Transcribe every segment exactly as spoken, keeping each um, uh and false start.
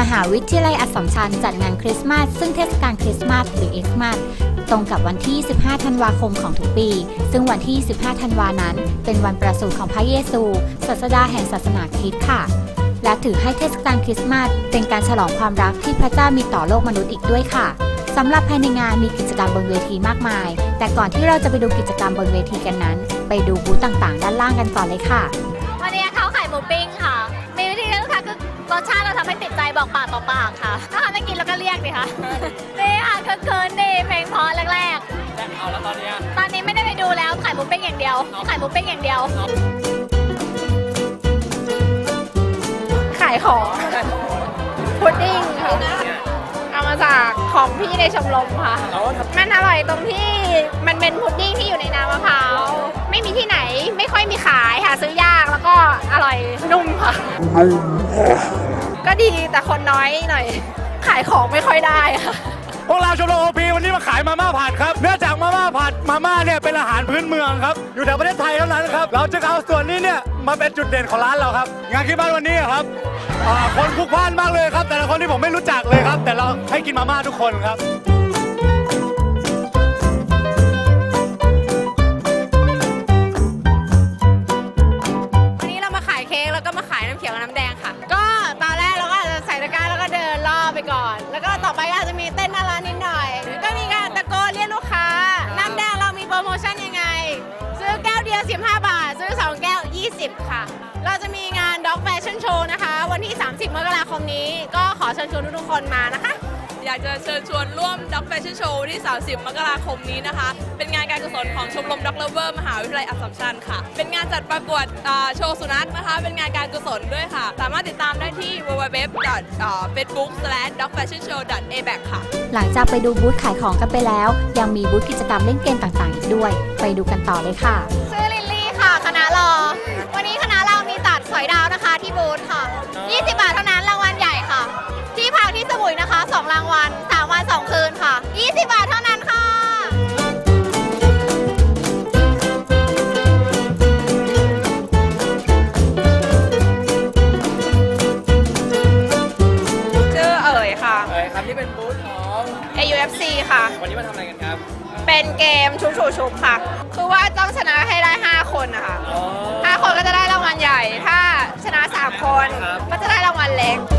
หาวิทยาลัยอัสสัมชัญจัดงานคริสต์มาสซึ่งเทศกาลคริสต์มาสหรือเอ็กซ์มาสตรงกับวันที่ยี่สิบห้าธันวาคมของทุกปีซึ่งวันที่ยี่สิบห้าธันวานั้นเป็นวันประสูติของพระเยซูศาสดาแห่งศาสนาคริสต์ค่ะและถือให้เทศกาลคริสต์มาสเป็นการฉลองความรักที่พระเจ้ามีต่อโลกมนุษย์อีกด้วยค่ะสำหรับภายในงานมีกิจกรรมบนเวทีมากมายแต่ก่อนที่เราจะไปดูกิจกรรมบนเวทีกันนั้นไปดูบูธต่างๆด้านล่างกันก่อนเลยค่ะวันนี้เขาขายหมูปิ้งค่ะมีวิธีเลือกค่ะคือรสชาติเราทำให้ติดใจบอกปากต่อปากค่ะถ้าทำไม่กินเราก็เรียกดิค่ะนี่ค่ะคือคืนนี่เพลงเพราะแรกๆเอาแล้วตอนนี้ตอนนี้ไม่ได้ไปดูแล้วขายหมูปิ้งอย่างเดียวขายหมูปิ้งอย่างเดียวขายของพุดดิ้งค่ะเอามาจากของพี่ในชมรมค่ะมันอร่อยตรงที่มันเป็นพุดดิ้งที่อยู่ในน้ำมะพร้าวไม่มีที่ไหนไม่ค่อยมีขายหาซื้อยากแล้วก็อร่อยนุ่มค่ะก็ดีแต่คนน้อยหน่อยขายของไม่ค่อยได้ค่ะพวกเราชมรมโอพีวันนี้มาขายมาม่าผัดครับเนื่องจากมาม่าผัดมาม่าเนี่ยเป็นอาหารพื้นเมืองครับอยู่แถวประเทศไทยเท่านั้นครับเราจะเอาส่วนนี้เนี่ยมาเป็นจุดเด่นของร้านเราครับงานคริสต์มาสวันนี้ครับคนพลุกพล่านมากเลยครับแต่ละคนที่ผมไม่รู้จักเลยครับแต่เราให้กินมาม่าทุกคนครับวันนี้เรามาขายเค้กแล้วก็มาขายน้ำเขียวกับน้ำแดงค่ะก็ตอนแรกเราก็จะใส่ตะกร้าแล้วก็เดินรอบไปก่อนแล้วก็ต่อไปก็อาจจะมีเต้นหน้าร้านนิดหน่อยก็มีการตะโกนเรียกลูกค้าน้ำแดงเรามีโปรโมชั่นยังไงซื้อแก้วเดียวสิบห้าบาทซื้อสองแก้วยี่สิบค่ะเราจะมีงาน Dog Fashion Show นะคะวันที่สามสิบมกราคมนี้ก็ขอเชิญชวนทุกคนมานะคะอยากจะเชิญชวนร่วม Dog Fashion Show ที่สามสิบมกราคมนี้นะคะเป็นงานการกุศลของชมรม Dog Lover มหาวิทยาลัยอัสสัมชัญค่ะเป็นงานจัดประกวดโชว์สุนัขนะคะเป็นงานการกุศลด้วยค่ะสามารถติดตามได้ที่ ดับเบิลยู ดับเบิลยู ดับเบิลยู ดอท เฟซบุ๊ก สแลช ด็อก แฟชั่น โชว์ ดอท เอ แบค ค่ะหลังจากไปดูบูธขายของกันไปแล้วยังมีบูธกิจกรรมเล่นเกมต่างๆอีกด้วยไปดูกันต่อเลยค่ะชื่อลิลลี่ค่ะคณะรอวันนี้คณะเรามีจัดสอยดาวนะคะที่บูธค่ะยี่สิบบาทเท่านั้นรางวัลใหญ่ค่ะที่พักที่สมุยนะคะสองรางวัลสามวันสองคืนค่ะยี่สิบบาทเท่านั้นค่ะชื่อเอ๋ยค่ะเอ๋ยครับนี่เป็นบูธของเอ ยู เอฟ ซี ค่ะวันนี้มาทำอะไรกันครับเป็นเกมชุบชูชุบค่ะคือว่าต้องชนะให้ได้ห้าคนนะคะห้าคนก็จะได้รางวัลใหญ่ถ้าชนะสามคนก็จะได้รางวัลเล็ก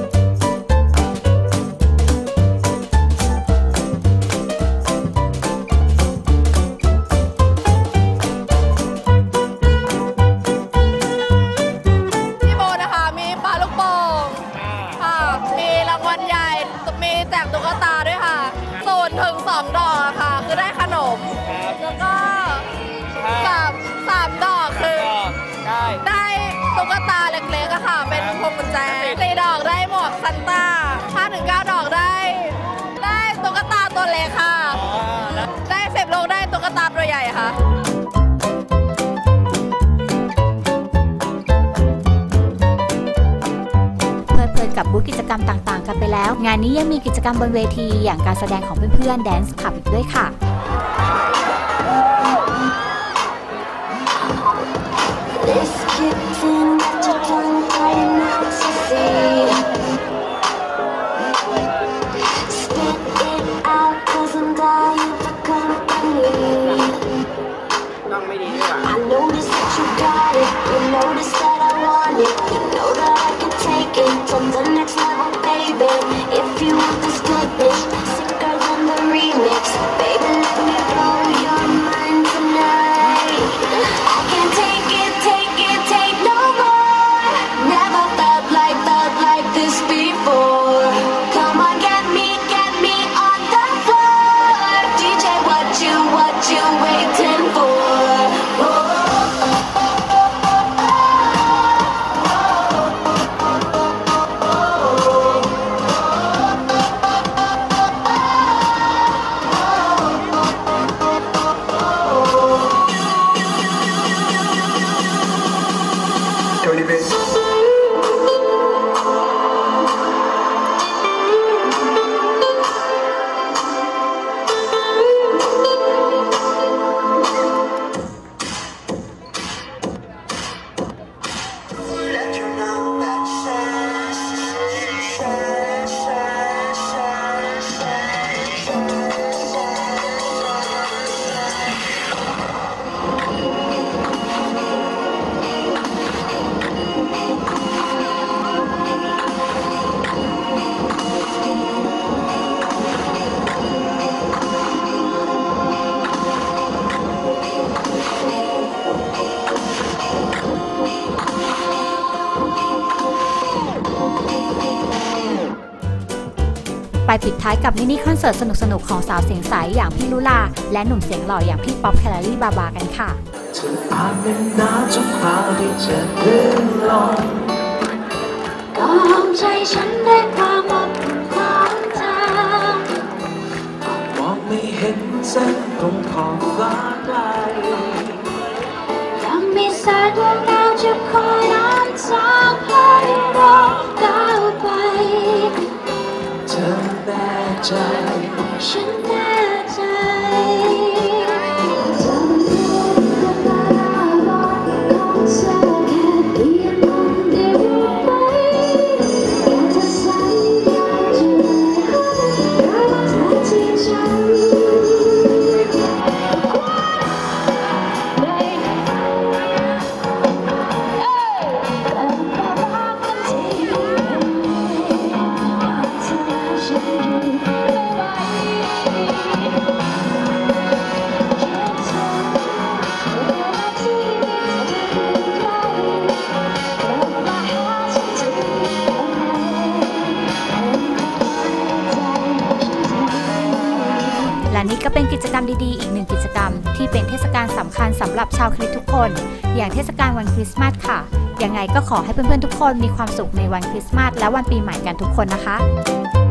ที่โบนะคะมีปลาลูกโป่งค่ะมีรางวัลใหญ่มีแจกตุ๊กตาด้วยค่ะศูนย์ถึงสองดอกค่ะคือได้ขนมแล้วก็สามสามดอกคือได้ตุ๊กตาเล็กๆอะค่ะเป็นพวงกุญแจสี่ดอกได้หมวกซันต้าห้าถึงเก้าดอกได้ได้ตุ๊กตาตัวเล็กค่ะได้สิบลูกได้ตุ๊กตาตัวใหญ่ค่ะกับบูธกิจกรรมต่างๆกันไปแล้วงานนี้ยังมีกิจกรรมบนเวทีอย่างการแสดงของเพื่อนๆแดนซ์คลับอีกด้วยค่ะต้องไม่ดีด้วย From the next level, baby. If you want this goodness, sicker than the remix. Baby, let me blow your mind tonight. I can't take it, take it, take no more. Never felt like, felt like this before. Come on, get me, get me on the floor. D J, what you, what you waiting for? Oh. ปิดท้ายกับมินิคอนเสิร์ตสนุกๆของสาวเสียงใสอย่างพี่ลุลาและหนุ่มเสียงหล่ออย่างพี่ป๊อปแคลอรี่บาบากันค่ะเธออาจเป็นน้ำทุกคราวที่จะลื่นลงก็ห้องใจฉันได้ความอบอุ่นของเธอมองไม่เห็นเส้นตรงขอบฟ้าใดยังมีแสงดวงดาวจะคอยนำทางให้เราก้าวไปเธอแน่ใจฉันแน่ใจและนี่ก็เป็นกิจกรรมดีๆอีกหนึ่งกิจกรรมที่เป็นเทศกาลสำคัญสำหรับชาวคริสต์ทุกคนอย่างเทศกาลวันคริสต์มาสค่ะยังไงก็ขอให้เพื่อนๆทุกคนมีความสุขในวันคริสต์มาสและวันปีใหม่กันทุกคนนะคะ